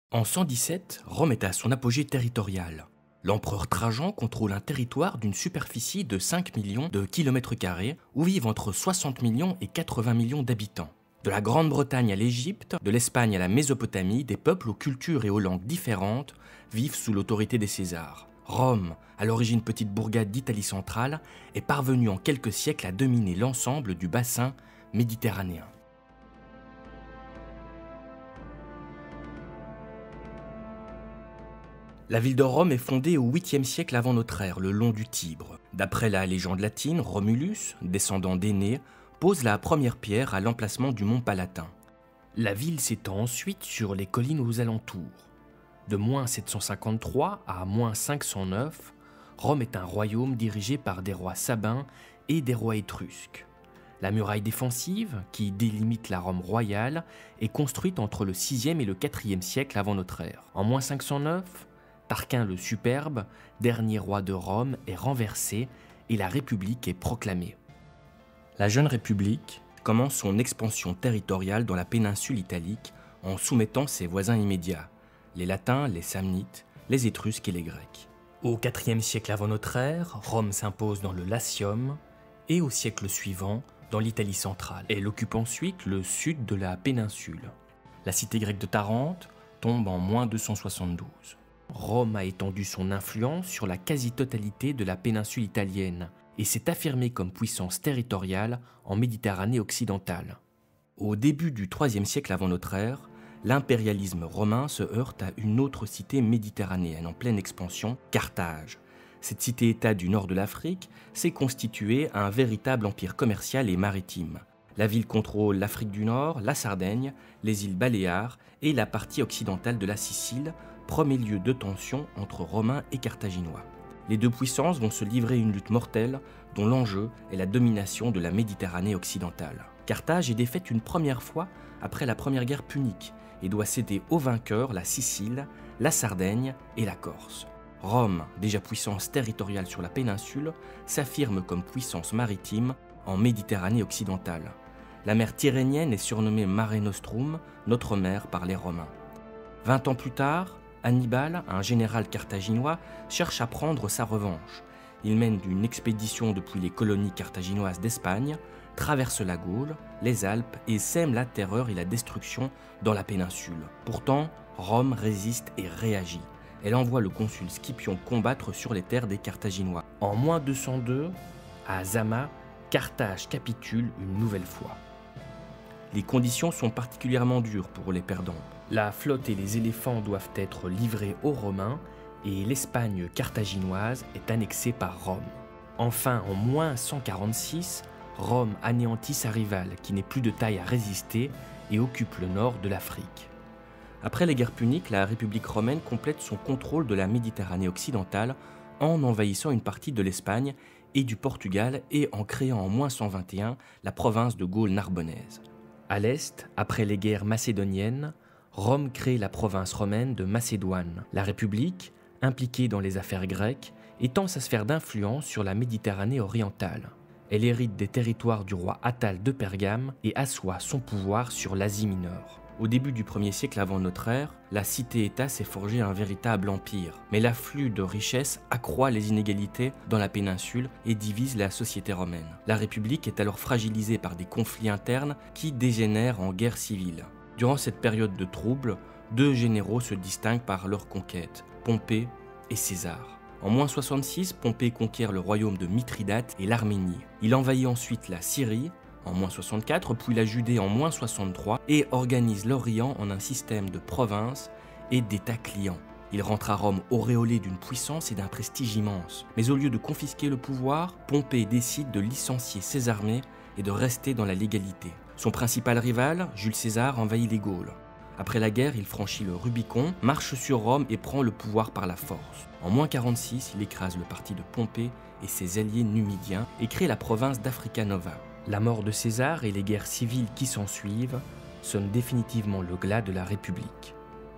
En 117, Rome est à son apogée territorial. L'empereur Trajan contrôle un territoire d'une superficie de 5 millions de kilomètres carrés où vivent entre 60 millions et 80 millions d'habitants. De la Grande-Bretagne à l'Égypte, de l'Espagne à la Mésopotamie, des peuples aux cultures et aux langues différentes vivent sous l'autorité des Césars. Rome, à l'origine petite bourgade d'Italie centrale, est parvenue en quelques siècles à dominer l'ensemble du bassin méditerranéen. La ville de Rome est fondée au 8e siècle avant notre ère, le long du Tibre. D'après la légende latine, Romulus, descendant d'Énée, pose la première pierre à l'emplacement du mont Palatin. La ville s'étend ensuite sur les collines aux alentours. De moins 753 à moins 509, Rome est un royaume dirigé par des rois sabins et des rois étrusques. La muraille défensive, qui délimite la Rome royale, est construite entre le 6e et le 4e siècle avant notre ère. En moins 509, Tarquin le Superbe, dernier roi de Rome, est renversé et la République est proclamée. La jeune République commence son expansion territoriale dans la péninsule italique en soumettant ses voisins immédiats, les Latins, les Samnites, les Étrusques et les Grecs. Au IVe siècle avant notre ère, Rome s'impose dans le Latium et au siècle suivant dans l'Italie centrale. Elle occupe ensuite le sud de la péninsule. La cité grecque de Tarente tombe en moins 272. Rome a étendu son influence sur la quasi-totalité de la péninsule italienne et s'est affirmée comme puissance territoriale en Méditerranée occidentale. Au début du IIIe siècle avant notre ère, l'impérialisme romain se heurte à une autre cité méditerranéenne en pleine expansion, Carthage. Cette cité-État du nord de l'Afrique s'est constituée un véritable empire commercial et maritime. La ville contrôle l'Afrique du Nord, la Sardaigne, les îles Baléares et la partie occidentale de la Sicile, premier lieu de tension entre Romains et Carthaginois. Les deux puissances vont se livrer une lutte mortelle dont l'enjeu est la domination de la Méditerranée occidentale. Carthage est défaite une première fois après la première guerre punique et doit céder aux vainqueurs la Sicile, la Sardaigne et la Corse. Rome, déjà puissance territoriale sur la péninsule, s'affirme comme puissance maritime en Méditerranée occidentale. La mer Tyrrhénienne est surnommée Mare Nostrum, notre mer par les Romains. 20 ans plus tard, Hannibal, un général carthaginois, cherche à prendre sa revanche. Il mène une expédition depuis les colonies carthaginoises d'Espagne, traverse la Gaule, les Alpes et sème la terreur et la destruction dans la péninsule. Pourtant, Rome résiste et réagit. Elle envoie le consul Scipion combattre sur les terres des Carthaginois. En moins 202, à Zama, Carthage capitule une nouvelle fois. Les conditions sont particulièrement dures pour les perdants. La flotte et les éléphants doivent être livrés aux Romains et l'Espagne carthaginoise est annexée par Rome. Enfin, en moins 146, Rome anéantit sa rivale qui n'est plus de taille à résister et occupe le nord de l'Afrique. Après les guerres puniques, la République romaine complète son contrôle de la Méditerranée occidentale en envahissant une partie de l'Espagne et du Portugal et en créant en moins 121 la province de Gaule narbonnaise. À l'est, après les guerres macédoniennes, Rome crée la province romaine de Macédoine. La République, impliquée dans les affaires grecques, étend sa sphère d'influence sur la Méditerranée orientale. Elle hérite des territoires du roi Attale de Pergame et assoit son pouvoir sur l'Asie mineure. Au début du 1er siècle avant notre ère, la cité-État s'est forgé un véritable empire. Mais l'afflux de richesses accroît les inégalités dans la péninsule et divise la société romaine. La République est alors fragilisée par des conflits internes qui dégénèrent en guerre civile. Durant cette période de troubles, deux généraux se distinguent par leur conquête, Pompée et César. En moins 66, Pompée conquiert le royaume de Mithridate et l'Arménie. Il envahit ensuite la Syrie, en moins 64, puis la Judée en moins 63 et organise l'Orient en un système de provinces et d'États clients. Il rentre à Rome auréolé d'une puissance et d'un prestige immense. Mais au lieu de confisquer le pouvoir, Pompée décide de licencier ses armées et de rester dans la légalité. Son principal rival, Jules César, envahit les Gaules. Après la guerre, il franchit le Rubicon, marche sur Rome et prend le pouvoir par la force. En moins 46, il écrase le parti de Pompée et ses alliés numidiens et crée la province d'Africa Nova. La mort de César et les guerres civiles qui s'ensuivent sonnent définitivement le glas de la République.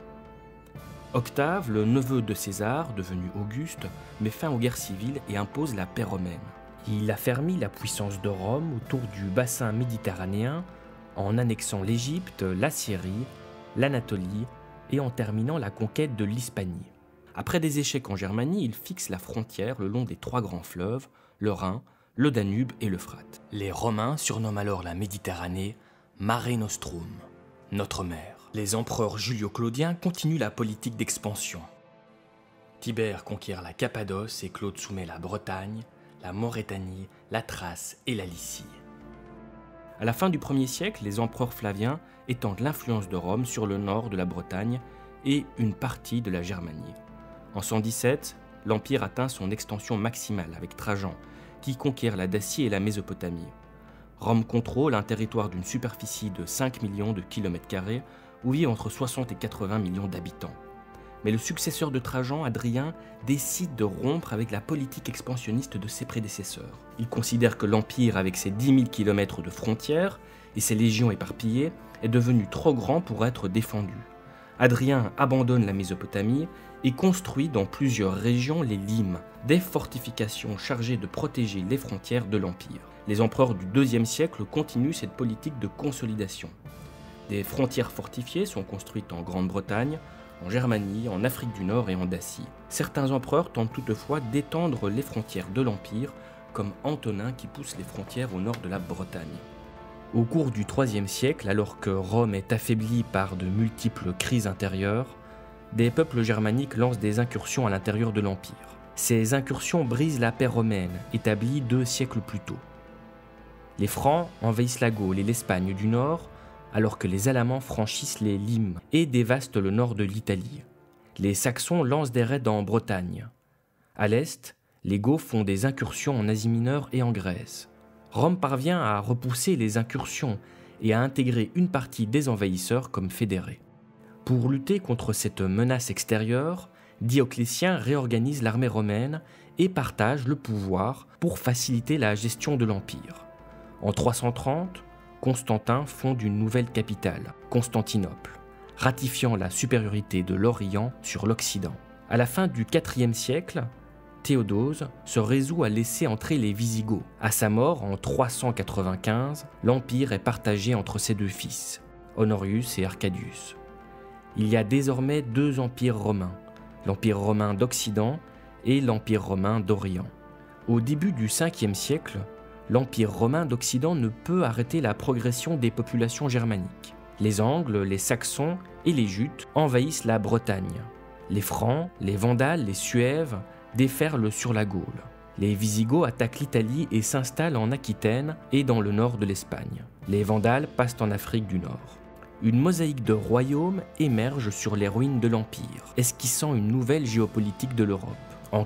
Octave, le neveu de César, devenu Auguste, met fin aux guerres civiles et impose la paix romaine. Il affermit la puissance de Rome autour du bassin méditerranéen en annexant l'Égypte, la Syrie, l'Anatolie et en terminant la conquête de l'Hispanie. Après des échecs en Germanie, il fixe la frontière le long des 3 grands fleuves, le Rhin, le Danube et l'Euphrate. Les Romains surnomment alors la Méditerranée Mare Nostrum, notre mer. Les empereurs Julio-Claudiens continuent la politique d'expansion. Tibère conquiert la Cappadoce et Claude soumet la Bretagne, la Maurétanie, la Thrace et la Lycie. À la fin du 1er siècle, les empereurs flaviens étendent l'influence de Rome sur le nord de la Bretagne et une partie de la Germanie. En 117, l'Empire atteint son extension maximale avec Trajan, qui conquiert la Dacie et la Mésopotamie. Rome contrôle un territoire d'une superficie de 5 millions de kilomètres carrés, où vivent entre 60 et 80 millions d'habitants. Mais le successeur de Trajan, Hadrien, décide de rompre avec la politique expansionniste de ses prédécesseurs. Il considère que l'Empire, avec ses 10 000 km de frontières et ses légions éparpillées, est devenu trop grand pour être défendu. Hadrien abandonne la Mésopotamie et construit dans plusieurs régions les limes, des fortifications chargées de protéger les frontières de l'Empire. Les empereurs du IIe siècle continuent cette politique de consolidation. Des frontières fortifiées sont construites en Grande-Bretagne, en Germanie, en Afrique du Nord et en Dacie. Certains empereurs tentent toutefois d'étendre les frontières de l'Empire, comme Antonin qui pousse les frontières au nord de la Bretagne. Au cours du IIIe siècle, alors que Rome est affaiblie par de multiples crises intérieures, des peuples germaniques lancent des incursions à l'intérieur de l'Empire. Ces incursions brisent la paix romaine, établie 2 siècles plus tôt. Les Francs envahissent la Gaule et l'Espagne du Nord, alors que les Alamans franchissent les limes et dévastent le nord de l'Italie. Les Saxons lancent des raids en Bretagne. À l'est, les Goths font des incursions en Asie mineure et en Grèce. Rome parvient à repousser les incursions et à intégrer une partie des envahisseurs comme fédérés. Pour lutter contre cette menace extérieure, Dioclétien réorganise l'armée romaine et partage le pouvoir pour faciliter la gestion de l'Empire. En 330, Constantin fonde une nouvelle capitale, Constantinople, ratifiant la supériorité de l'Orient sur l'Occident. À la fin du IVe siècle, Théodose se résout à laisser entrer les Wisigoths. À sa mort en 395, l'Empire est partagé entre ses 2 fils, Honorius et Arcadius. Il y a désormais 2 empires romains, l'Empire romain d'Occident et l'Empire romain d'Orient. Au début du 5e siècle, l'Empire romain d'Occident ne peut arrêter la progression des populations germaniques. Les Angles, les Saxons et les Jutes envahissent la Bretagne. Les Francs, les Vandales, les Suèves déferlent sur la Gaule. Les Wisigoths attaquent l'Italie et s'installent en Aquitaine et dans le nord de l'Espagne. Les Vandales passent en Afrique du Nord. Une mosaïque de royaumes émerge sur les ruines de l'Empire, esquissant une nouvelle géopolitique de l'Europe. En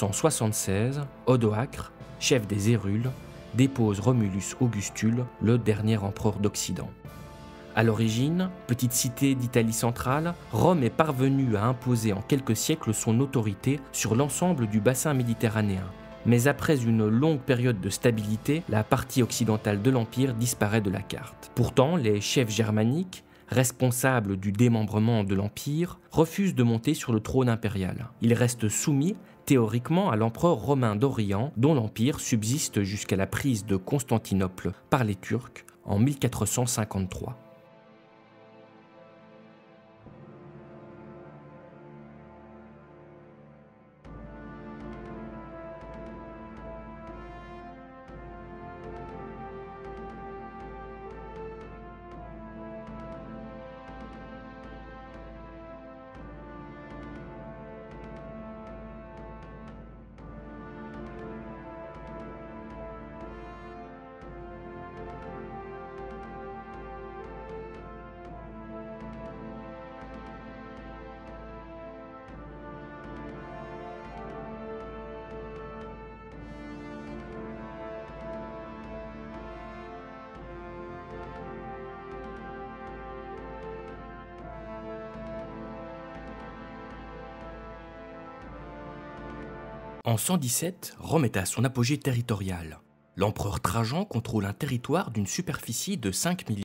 476, Odoacre, chef des Hérules, dépose Romulus Augustule, le dernier empereur d'Occident. À l'origine, petite cité d'Italie centrale, Rome est parvenue à imposer en quelques siècles son autorité sur l'ensemble du bassin méditerranéen. Mais après une longue période de stabilité, la partie occidentale de l'Empire disparaît de la carte. Pourtant, les chefs germaniques, responsables du démembrement de l'Empire, refusent de monter sur le trône impérial. Ils restent soumis théoriquement à l'empereur romain d'Orient, dont l'Empire subsiste jusqu'à la prise de Constantinople par les Turcs en 1453. En 117, Rome est à son apogée territorial. L'empereur Trajan contrôle un territoire d'une superficie de 5 millions